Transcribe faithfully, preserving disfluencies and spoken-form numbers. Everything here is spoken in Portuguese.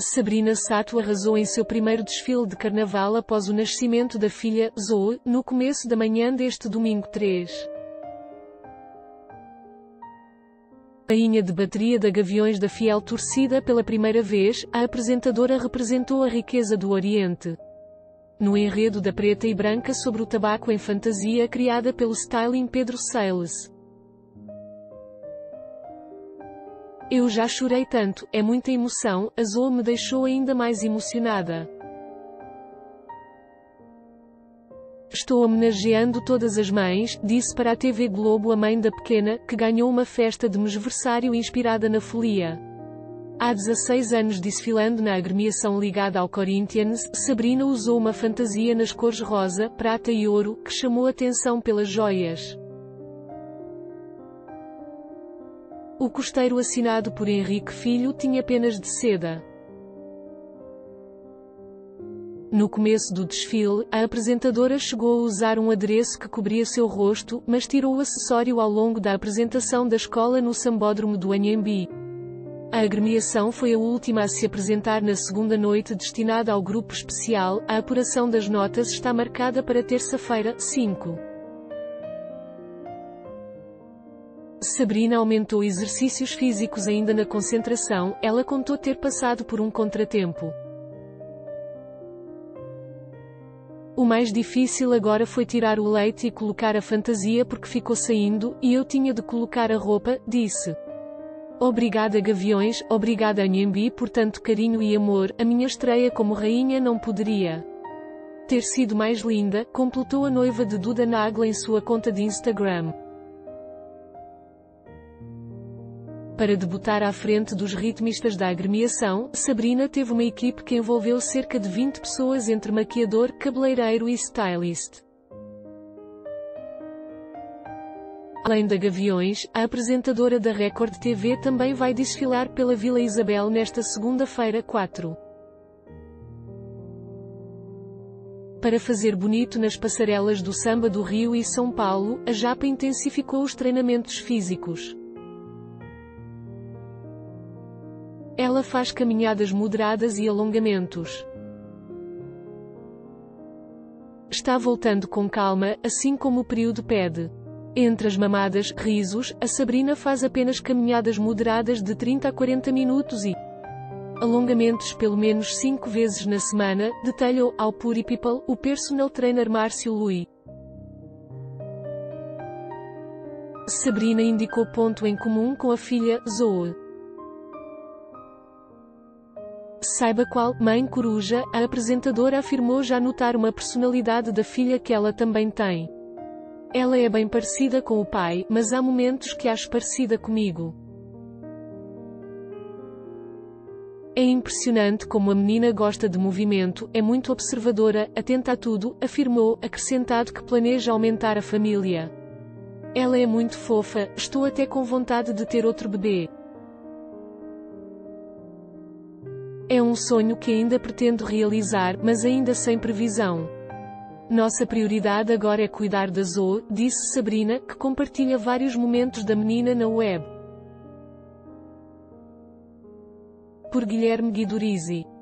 Sabrina Sato arrasou em seu primeiro desfile de carnaval após o nascimento da filha, Zoe, no começo da manhã deste domingo três. Rainha de bateria da Gaviões da fiel torcida pela primeira vez, a apresentadora representou a riqueza do Oriente. No enredo da Preta e Branca sobre o tabaco em fantasia criada pelo styling Pedro Sales. Eu já chorei tanto, é muita emoção, a Zoe me deixou ainda mais emocionada. Estou homenageando todas as mães, disse para a T V Globo a mãe da pequena, que ganhou uma festa de mesversário inspirada na folia. Há dezasseis anos desfilando na agremiação ligada ao Corinthians, Sabrina usou uma fantasia nas cores rosa, prata e ouro, que chamou atenção pelas joias. O costeiro assinado por Henrique Filho tinha penas de seda. No começo do desfile, a apresentadora chegou a usar um adereço que cobria seu rosto, mas tirou o acessório ao longo da apresentação da escola no Sambódromo do Anhembi. A agremiação foi a última a se apresentar na segunda noite destinada ao grupo especial. A apuração das notas está marcada para terça-feira, cinco. Sabrina aumentou exercícios físicos ainda na concentração, ela contou ter passado por um contratempo. O mais difícil agora foi tirar o leite e colocar a fantasia porque ficou saindo, e eu tinha de colocar a roupa, disse. Obrigada Gaviões, obrigada Anhembi por tanto carinho e amor, a minha estreia como rainha não poderia ter sido mais linda, completou a noiva de Duda Nagla em sua conta de Instagram. Para debutar à frente dos ritmistas da agremiação, Sabrina teve uma equipe que envolveu cerca de vinte pessoas entre maquiador, cabeleireiro e stylist. Além da Gaviões, a apresentadora da Record T V também vai desfilar pela Vila Isabel nesta segunda-feira, quatro. Para fazer bonito nas passarelas do samba do Rio e São Paulo, a Japa intensificou os treinamentos físicos. Ela faz caminhadas moderadas e alongamentos. Está voltando com calma, assim como o período pede. Entre as mamadas, risos, a Sabrina faz apenas caminhadas moderadas de trinta a quarenta minutos e alongamentos pelo menos cinco vezes na semana, detalhou ao Puri People o personal trainer Márcio Lui. Sabrina indicou ponto em comum com a filha, Zoe. Saiba qual, mãe coruja, a apresentadora afirmou já notar uma personalidade da filha que ela também tem. Ela é bem parecida com o pai, mas há momentos que acho parecida comigo. É impressionante como a menina gosta de movimento, é muito observadora, atenta a tudo, afirmou, acrescentado que planeja aumentar a família. Ela é muito fofa, estou até com vontade de ter outro bebê. É um sonho que ainda pretendo realizar, mas ainda sem previsão. Nossa prioridade agora é cuidar da Zoe, disse Sabrina, que compartilha vários momentos da menina na web. Por Guilherme Guidorizi.